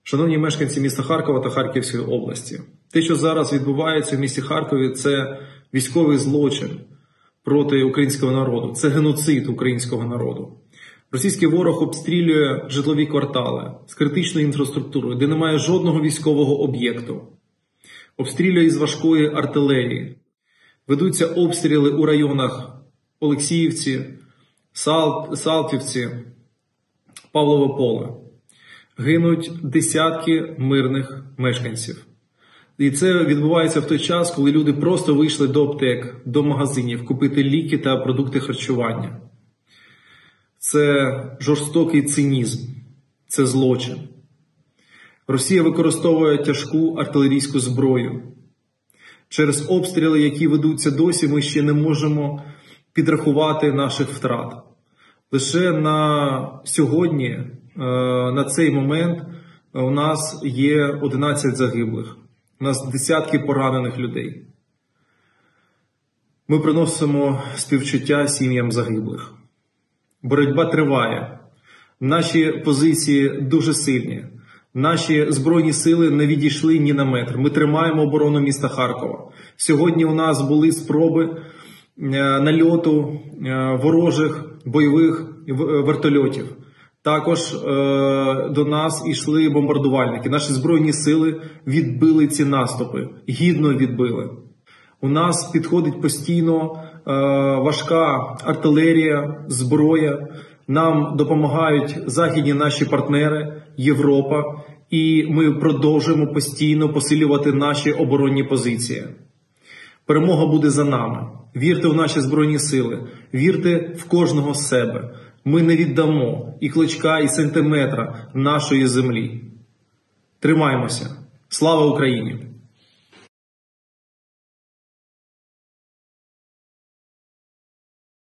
Шановні мешканці міста Харкова та Харківської області, те, що зараз відбувається в місті Харкові, це військовий злочин проти українського народу, це геноцид українського народу. Російський ворог обстрілює житлові квартали з критичною інфраструктурою, де немає жодного військового об'єкту. Обстрілює із важкої артилерії. Ведуться обстріли у районах Олексіївці, Салтівці, Павлове Поле. Гинуть десятки мирних мешканців. І це відбувається в той час, коли люди просто вийшли до аптек, до магазинів купити ліки та продукти харчування. Це жорстокий цинізм, це злочин. Росія використовує тяжку артилерійську зброю. Через обстріли, які ведуться досі, ми ще не можемо підрахувати наших втрат. Лише на сьогодні, на цей момент, у нас є 11 загиблих. У нас десятки поранених людей. Ми приносимо співчуття сім'ям загиблих. Боротьба триває. Наші позиції дуже сильні. Наші Збройні сили не відійшли ні на метр. Ми тримаємо оборону міста Харкова. Сьогодні у нас були спроби нальоту ворожих бойових вертольотів. Також до нас йшли бомбардувальники. Наші Збройні сили відбили ці наступи. Гідно відбили. У нас підходить постійно важка артилерія, зброя. Нам допомагають західні наші партнери, Європа. І ми продовжуємо постійно посилювати наші оборонні позиції. Перемога буде за нами. Вірте в наші Збройні сили. Вірте в кожного з себе. Ми не віддамо і клочка, і сантиметра нашої землі. Тримаймося. Слава Україні!